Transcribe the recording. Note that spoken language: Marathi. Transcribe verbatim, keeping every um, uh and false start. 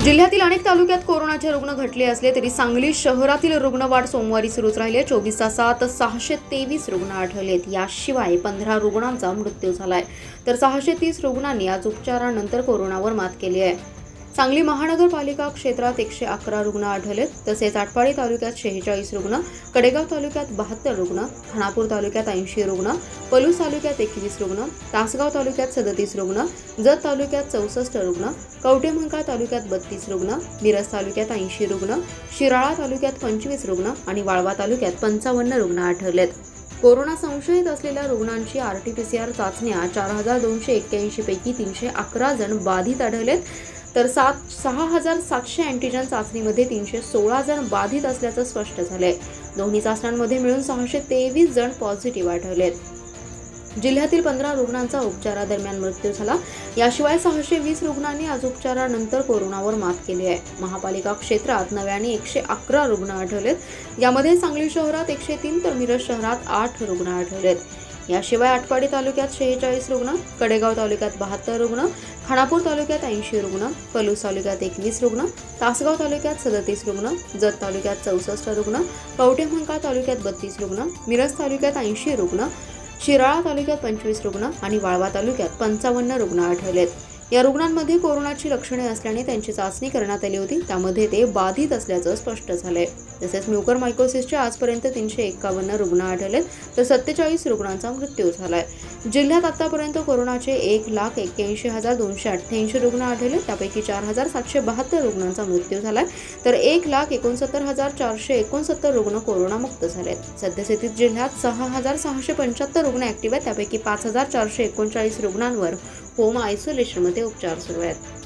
जिल्ह्यातील अनेक तालुक्यात कोरोनाचे रुग्ण घटले असले तरी सांगली शहरातील रुग्णवाढ सोमवारी सुरूच राहिली। चोवीस तासात सहाशे तेवीस रुग्ण आढळलेत। याशिवाय पंधरा रुग्णांचा मृत्यू झालाय, तर सहाशे तीस रुग्णांनी आज उपचारानंतर कोरोनावर मात केली आहे। सांगली महानगरपालिका क्षेत्रात एकशे अकरा रुग्ण आढळलेत, तसेच आटपाडी तालुक्यात शेहेचाळीस रुग्ण, कडेगाव तालुक्यात बहात्तर रुग्ण, खानापूर तालुक्यात ऐंशी रुग्ण, पलूस तालुक्यात एकवीस रुग्ण, तासगाव तालुक्यात सदतीस रुग्ण, जत तालुक्यात चौसष्ट रुग्ण, कवठेमंकाळ तालुक्यात बत्तीस रुग्ण, मिरज तालुक्यात ऐंशी रुग्ण, शिराळा तालुक्यात पंचवीस रुग्ण आणि वाळवा तालुक्यात पंचावन्न रुग्ण आढळलेत। कोरोना संशयित असलेल्या रुग्णांची आरटीपीसीआर चाचण्या चार हजार दोनशे एक्क्याऐंशी पैकी तीनशे अकरा जण बाधित आढळलेत, तर सात सहा हजार सातशे अँटीजन चाचणीमध्ये तीनशे सोळा जण बाधित असल्याचं स्पष्ट झालंय। दोन्ही चाचण्यांमध्ये मिळून सहाशे तेवीस जण पॉझिटिव्ह आढळलेत। जिल्ह्यातील पंधरा रुग्णांचा उपचारादरम्यान मृत्यू झाला। याशिवाय सहाशे वीस रुग्णांनी आज उपचारानंतर कोरोनावर मात केली आहे। महापालिका क्षेत्रात नव्याने एकशे अकरा रुग्ण आढळलेत। यामध्ये सांगली शहरात एकशे तीन तर मिरज शहरात आठ रुग्ण आढळलेत। याशिवाय आटपाडी तालुक्यात शेहेचाळीस रुग्ण, कडेगाव तालुक्यात बहात्तर रुग्ण, खानापूर तालुक्यात ऐंशी रुग्ण, पलूस तालुक्यात एकवीस रुग्ण, तासगाव तालुक्यात सदतीस रुग्ण, जत तालुक्यात चौसष्ट रुग्ण, कवठेमंकाळ तालुक्यात बत्तीस रुग्ण, मिरज तालुक्यात ऐंशी रुग्ण, शिराळा तालुक्यात पंचवीस रुग्ण आणि वाळवा तालुक्यात पंचावन्न रुग्ण आढळलेत। या रुग्णांमध्ये कोरोनाची लक्षणे असल्याने त्यांची चाचणी करण्यात आली होती, त्यामध्ये ते बाधित असल्याचं स्पष्ट झालंय। तसेच म्युकरमायकोसिसचे आजपर्यंत तीनशे एक्कावन्न रुग्ण आढळलेत, तर सत्तेचाळीस रुग्णांचा मृत्यू झालाय। जिल्ह्यात आतापर्यंत कोरोनाचे एक लाख एक्क्याऐंशी हजार दोनशे अठ्ठ्याऐंशी रुग्ण आढळले, त्यापैकी चार हजार सातशे बहात्तर रुग्णांचा मृत्यू झालाय, तर एक लाख एकोणसत्तर हजार चारशे एकोणसत्तर रुग्ण कोरोनामुक्त झालेत। सद्यस्थितीत जिल्ह्यात सहा हजार सहाशे पंच्याहत्तर रुग्ण ऍक्टिव्ह आहेत, त्यापैकी पाच हजार चारशे एकोणचाळीस रुग्णांवर होम आयसोलेशनमध्ये उपचार सुरू आहेत।